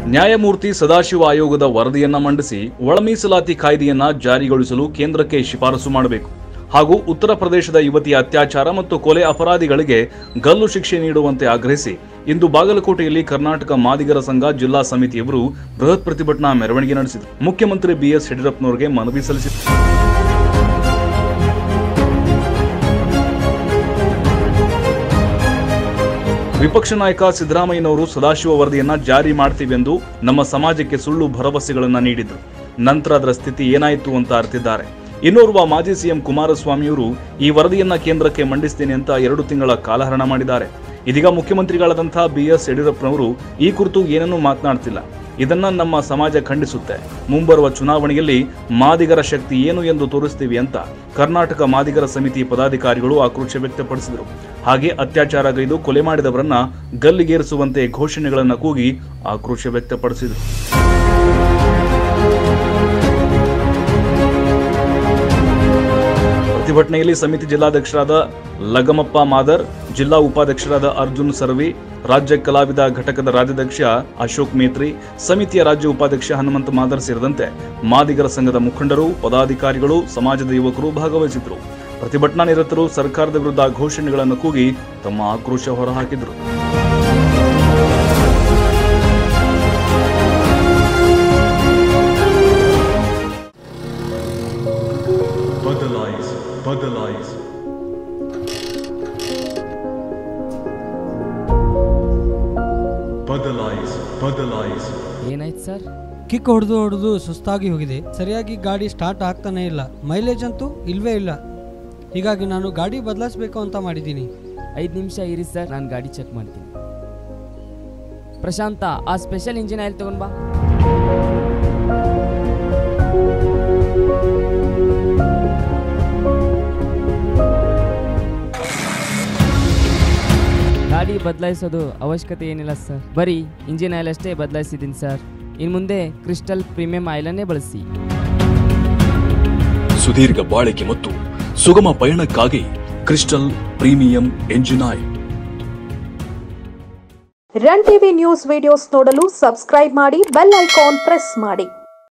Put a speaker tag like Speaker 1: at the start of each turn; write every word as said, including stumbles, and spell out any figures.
Speaker 1: ನ್ಯಾಯಮೂರ್ತಿ ಸದಾಶಿವ ಆಯೋಗದ ವರದಿಯನ್ನ ಮಂಡಿಸಿ ಒಳ ಮೀಸಲಾತಿ ಕಾಯ್ದೆಯನ್ನ ಜಾರಿಗೊಳಿಸಲು ಕೇಂದ್ರಕ್ಕೆ ಶಿಫಾರಸು ಮಾಡಬೇಕು ಹಾಗೂ ಉತ್ತರ ಪ್ರದೇಶದ ಯುವತಿಯ ಅತ್ಯಾಚಾರ ಮತ್ತು ಕೊಲೆ ಅಪರಾಧಿಗಳಿಗೆ ಗಲ್ಲು ಶಿಕ್ಷೆ ನೀಡುವಂತೆ ಆಗ್ರಹಿಸಿ ಇಂದು ಬಾಗಲಕೋಟೆಯಲ್ಲಿ ಕರ್ನಾಟಕ ಮಾದಿಗರ ಸಂಘ ಜಿಲ್ಲಾ ಸಮಿತಿಯವರು ಬೃಹತ್ ಪ್ರತಿಭಟನಾ ಮೆರವಣಿಗೆ ನಡೆಸಿದರು. ಮುಖ್ಯಮಂತ್ರಿ ಬಿಎಸ್ ಯಡಿಯೂರಪ್ಪನವರಿಗೆ ಮನವಿ ಸಲ್ಲಿಸಿದರು. ವಿಪಕ್ಷ ನಾಯಕ ಸಿದ್ದರಾಮಯ್ಯನವರು ಸದಾಶಿವ ವರದಿಯನ್ನ ಜಾರಿ ಮಾಡ್ತೀವಿ ಎಂದು ನಮ್ಮ ಸಮಾಜಕ್ಕೆ ಸುಳ್ಳು ಭರವಸೆಗಳನ್ನ ನೀಡಿದ್ರು. ನಂತರ ಅದರ ಸ್ಥಿತಿ ಏನಾಯಿತು ಅಂತ ಅರ್ತಿದ್ದಾರೆ. ಇನ್ನೋರ್ವ ಮಾಜಿ ಸಿಎಂ ಕುಮಾರಸ್ವಾಮಿಯವರು ಈ ವರದಿಯನ್ನ ಕೇಂದ್ರಕ್ಕೆ ಮಂಡಿಸ್ತೇನೆ ಅಂತ ಎರಡು ತಿಂಗಳ ಕಾಲಹರಣ ಮಾಡಿದ್ದಾರೆ. ಇದೀಗ ಮುಖ್ಯಮಂತ್ರಿಗಳಾದಂತಹ ಬಿಎಸ್ ಯಡಿಯೂರಪ್ಪನವರು ಈ ಕುರಿತು ಏನನ್ನೂ ಮಾತನಾಡ್ತಿಲ್ಲ. ಇದನ್ನ ನಮ್ಮ ಸಮಾಜ ಖಂಡಿಸುತ್ತೆ. ಮುಂಬರುವ ಚುನಾವಣೆಯಲ್ಲಿ ಮಾದಿಗರ ಶಕ್ತಿ ಏನು ಎಂದು ತೋರಿಸ್ತೀವಿ ಅಂತ ಕರ್ನಾಟಕ ಮಾದಿಗರ ಸಮಿತಿ ಪದಾಧಿಕಾರಿಗಳು ಆಕ್ರೋಶ ವ್ಯಕ್ತಪಡಿಸಿದರು. ಹಾಗೆ ಅತ್ಯಾಚಾರಗೈದು ಕೊಲೆ ಮಾಡಿದವರನ್ನ ಗಲ್ಲಿಗೇರಿಸುವಂತೆ ಘೋಷಣೆಗಳನ್ನು ಕೂಗಿ ಆಕ್ರೋಶ ವ್ಯಕ್ತಪಡಿಸಿದರು. ಪ್ರತಿಭಟನೆಯಲ್ಲಿ ಸಮಿತಿ ಜಿಲ್ಲಾಧ್ಯಕ್ಷರಾದ ಲಗಮಪ್ಪ ಮಾದರ್, ಜಿಲ್ಲಾ ಉಪಾಧ್ಯಕ್ಷರಾದ ಅರ್ಜುನ್ ಸರ್ವಿ, ರಾಜ್ಯ ಕಲಾವಿದ ಘಟಕದ ರಾಜ್ಯಾಧ್ಯಕ್ಷ ಅಶೋಕ್ ಮೇತ್ರಿ, ಸಮಿತಿಯ ರಾಜ್ಯ ಉಪಾಧ್ಯಕ್ಷ ಹನುಮಂತ ಮಾದರ್ ಸೇರಿದಂತೆ ಮಾದಿಗರ ಸಂಘದ ಮುಖಂಡರು, ಪದಾಧಿಕಾರಿಗಳು, ಸಮಾಜದ ಯುವಕರು ಭಾಗವಹಿಸಿದ್ರು. ಪ್ರತಿಭಟನಾ ನಿರತರು ಸರ್ಕಾರದ ವಿರುದ್ಧ ಘೋಷಣೆಗಳನ್ನು ಕೂಗಿ ತಮ್ಮ ಆಕ್ರೋಶ ಹೊರಹಾಕಿದರು.
Speaker 2: ಬದಲಾಯಿಸು ಬದಲಾಯಿಸು ಬದಲಾಯಿಸು ಬದಲಾಯಿಸು
Speaker 3: ಏನಾಯ್ತು ಸರ್?
Speaker 4: ಕಿಕ್ ಹೊಡೆದು ಹೊಡೆದು ಸುಸ್ತಾಗಿ ಹೋಗಿದೆ. ಸರಿಯಾಗಿ ಗಾಡಿ ಸ್ಟಾರ್ಟ್ ಆಗ್ತಾನೆ ಇಲ್ಲ. ಮೈಲೇಜ್ ಅಂತೂ ಇಲ್ವೇ ಇಲ್ಲ. ಹೀಗಾಗಿ ನಾನು ಗಾಡಿ ಬದಲಾಯಿಸಬೇಕು ಅಂತ ಮಾಡಿದ್ದೀನಿ.
Speaker 3: ಐದು ನಿಮಿಷ ಇರಿ ಸರ್, ನಾನು ಗಾಡಿ ಚೆಕ್ ಮಾಡ್ತೀನಿ. ಪ್ರಶಾಂತ, ಆ ಸ್ಪೆಷಲ್ ಇಂಜಿನ್ ಆಯಿಲ್ ತಗೊಂಡ್ ಬಾ. ಗಾಡಿ ಬದಲಾಯಿಸೋದು ಅವಶ್ಯಕತೆ ಏನಿಲ್ಲ ಸರ್, ಬರೀ ಇಂಜಿನ್ ಆಯಿಲ್ ಅಷ್ಟೇ ಬದಲಾಯಿಸಿದ್ದೀನಿ ಸರ್. ಇನ್ನು ಮುಂದೆ ಕ್ರಿಸ್ಟಲ್ ಪ್ರೀಮಿಯಂ ಆಯಿಲನ್ನೇ ಬಳಸಿ.
Speaker 5: ಸುದೀರ್ಘ ಬಾಳಿಕೆ ಮತ್ತು ಸುಗಮ ಪಯಣಕ್ಕಾಗಿ crystal premium engine oil.
Speaker 6: Run TV news videos ನೋಡಲು ಸಬ್ಸ್ಕ್ರೈಬ್ ಮಾಡಿ, ಬೆಲ್ ಐಕಾನ್ ಪ್ರೆಸ್ ಮಾಡಿ.